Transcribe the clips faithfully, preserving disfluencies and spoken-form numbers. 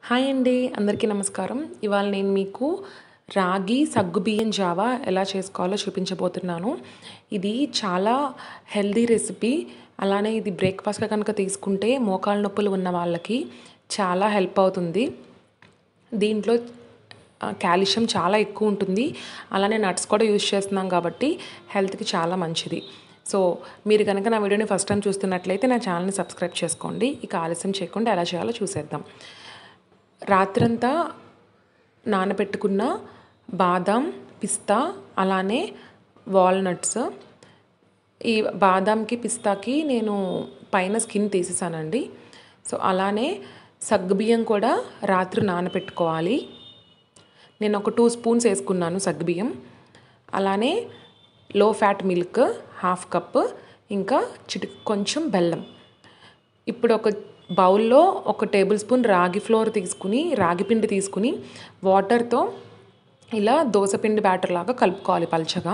Hi అండి, అందరికీ నమస్కారం. ఇవాళ నేను మీకు రాగి సగ్గుబియ్యం జావా ఎలా చేసుకోవాలో చూపించబోతున్నాను. ఇది చాలా హెల్దీ రెసిపీ. అలానే ఇది బ్రేక్ఫాస్ట్గా కనుక తీసుకుంటే మోకాళ్ళ నొప్పులు ఉన్న వాళ్ళకి చాలా హెల్ప్ అవుతుంది. దీంట్లో కాల్షియం చాలా ఎక్కువ ఉంటుంది. అలానే నట్స్ కూడా యూజ్ చేస్తున్నాం కాబట్టి హెల్త్కి చాలా మంచిది. సో మీరు కనుక నా వీడియోని ఫస్ట్ టైం చూస్తున్నట్లయితే నా ఛానల్ని సబ్స్క్రైబ్ చేసుకోండి. ఇక ఆలస్యం చేయకుండా ఎలా చేయాలో చూసేద్దాం. రాత్రంతా నానబెట్టుకున్న బాదాం, పిస్తా, అలానే వాల్నట్స్. ఈ బాదాంకి, పిస్తాకి నేను పైన స్కిన్ తీసేసానండి. సో అలానే సగ్గుబియ్యం కూడా రాత్రి నానబెట్టుకోవాలి. నేను ఒక టూ స్పూన్స్ వేసుకున్నాను సగ్గుబియ్యం. అలానే లో ఫ్యాట్ మిల్క్ హాఫ్ కప్, ఇంకా చిటి కొంచెం బెల్లం. ఇప్పుడు ఒక బౌల్లో ఒక టేబుల్ స్పూన్ రాగి ఫ్లోర్ తీసుకుని రాగి పిండి తీసుకుని వాటర్తో ఇలా దోసపిండి బ్యాటర్ లాగా కలుపుకోవాలి. పల్చగా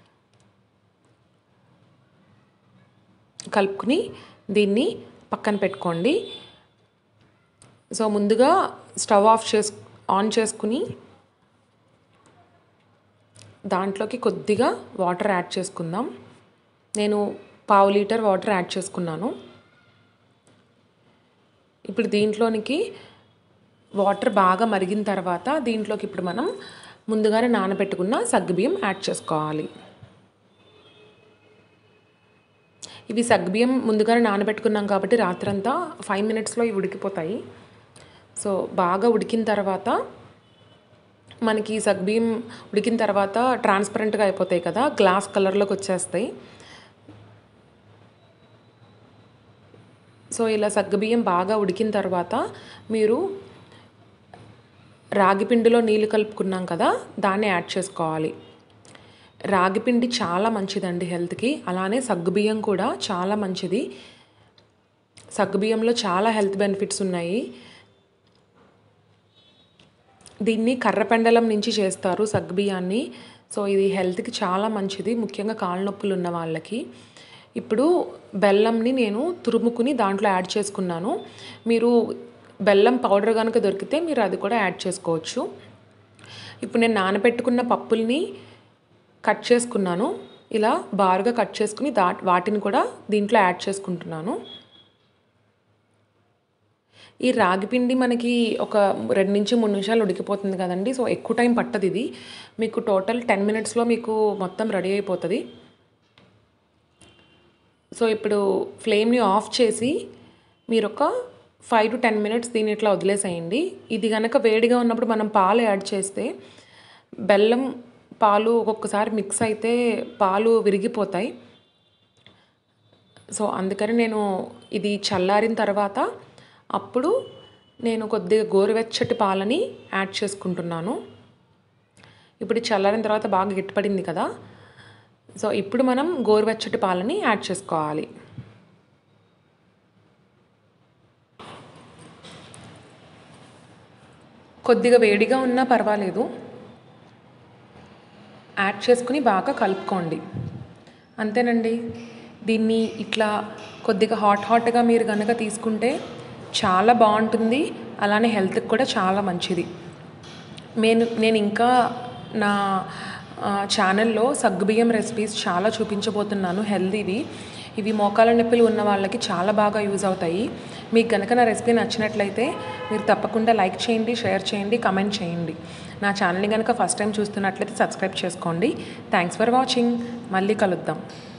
కలుపుకుని దీన్ని పక్కన పెట్టుకోండి. సో ముందుగా స్టవ్ ఆఫ్ చేసు ఆన్ చేసుకుని దాంట్లోకి కొద్దిగా వాటర్ యాడ్ చేసుకుందాం. నేను పావు లీటర్ వాటర్ యాడ్ చేసుకున్నాను. ఇప్పుడు దీంట్లోనికి వాటర్ బాగా మరిగిన తర్వాత దీంట్లోకి ఇప్పుడు మనం ముందుగానే నానబెట్టుకున్న సగ్గుబియ్యం యాడ్ చేసుకోవాలి. ఇవి సగ్గుబియ్యం ముందుగానే నానబెట్టుకున్నాం కాబట్టి రాత్రంతా ఫైవ్ మినిట్స్లో ఇవి ఉడికిపోతాయి. సో బాగా ఉడికిన తర్వాత మనకి సగ్గుబియ్యం ఉడికిన తర్వాత ట్రాన్స్పరెంట్గా అయిపోతాయి కదా, గ్లాస్ కలర్లోకి వచ్చేస్తాయి. సో ఇలా సగ్గుబియ్యం బాగా ఉడికిన తర్వాత మీరు రాగిపిండిలో నీళ్ళు కలుపుకున్నాం కదా, దాన్ని యాడ్ చేసుకోవాలి. రాగిపిండి చాలా మంచిదండి హెల్త్కి. అలానే సగ్గుబియ్యం కూడా చాలా మంచిది. సగ్గుబియ్యంలో చాలా హెల్త్ బెనిఫిట్స్ ఉన్నాయి. దీన్ని కర్రపెండలం నుంచి చేస్తారు సగ్గుబియ్యాన్ని. సో ఇది హెల్త్కి చాలా మంచిది, ముఖ్యంగా కాళ్ళ నొప్పులు ఉన్న వాళ్ళకి. ఇప్పుడు బెల్లంని నేను తురుముకుని దాంట్లో యాడ్ చేసుకున్నాను. మీరు బెల్లం పౌడర్ కనుక దొరికితే మీరు అది కూడా యాడ్ చేసుకోవచ్చు. ఇప్పుడు నేను నానబెట్టుకున్న పప్పుల్ని కట్ చేసుకున్నాను. ఇలా బారుగా కట్ చేసుకుని దా వాటిని కూడా దీంట్లో యాడ్ చేసుకుంటున్నాను. ఈ రాగిపిండి మనకి ఒక రెండు నుంచి మూడు నిమిషాలు ఉడికిపోతుంది కదండి. సో ఎక్కువ టైం పట్టదు. ఇది మీకు టోటల్ టెన్ మినిట్స్లో మీకు మొత్తం రెడీ అయిపోతుంది. సో ఇప్పుడు ఫ్లేమ్ని ఆఫ్ చేసి మీరు ఒక ఫైవ్ టు టెన్ మినిట్స్ దీన్ని ఇట్లా వదిలేసేయండి. ఇది కనుక వేడిగా ఉన్నప్పుడు మనం పాలు యాడ్ చేస్తే బెల్లం పాలు ఒక్కొక్కసారి మిక్స్ అయితే పాలు విరిగిపోతాయి. సో అందుకని నేను ఇది చల్లారిన తర్వాత అప్పుడు నేను కొద్దిగా గోరువెచ్చటి పాలని యాడ్ చేసుకుంటున్నాను. ఇప్పుడు చల్లారిన తర్వాత బాగా గట్టిపడింది కదా. సో ఇప్పుడు మనం గోరువెచ్చటి పాలని యాడ్ చేసుకోవాలి. కొద్దిగా వేడిగా ఉన్నా పర్వాలేదు, యాడ్ చేసుకుని బాగా కలుపుకోండి. అంతేనండి. దీన్ని ఇట్లా కొద్దిగా హాట్ హాట్గా మీరు కనుక తీసుకుంటే చాలా బాగుంటుంది. అలానే హెల్త్కి కూడా చాలా మంచిది. నేను నేను ఇంకా నా ఛానల్లో సగ్గుబియ్యం రెసిపీస్ చాలా చూపించబోతున్నాను హెల్తీవి. ఇవి మోకాళ్ళ నొప్పులు ఉన్న వాళ్ళకి చాలా బాగా యూజ్ అవుతాయి. మీకు కనుక నా రెసిపీ నచ్చినట్లయితే మీరు తప్పకుండా లైక్ చేయండి, షేర్ చేయండి, కమెంట్ చేయండి. నా ఛానల్ని కనుక ఫస్ట్ టైం చూస్తున్నట్లయితే సబ్స్క్రైబ్ చేసుకోండి. Thanks for watching. మళ్ళీ కలుద్దాం.